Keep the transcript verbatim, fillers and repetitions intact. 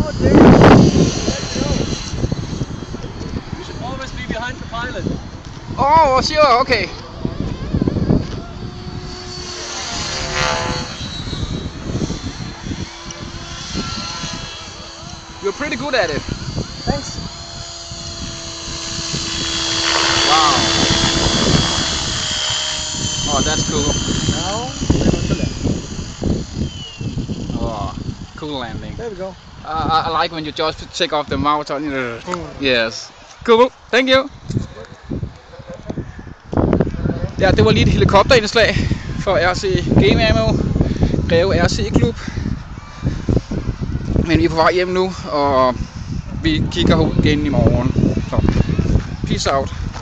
You should always be behind the pilot. Oh, sure, okay. You're pretty good at it. Thanks. Wow. Oh, that's cool. Now we're going to land. Oh, cool landing. There we go. Uh, I, I like when you just take off the mouth on. Yes. Cool. Thank you. Ja, det var lige et helikopterindslag for R C Game Ammo, Greve R C Klub. Men vi er på vej hjem nu, og vi kigger ud igen i morgen. Så peace out.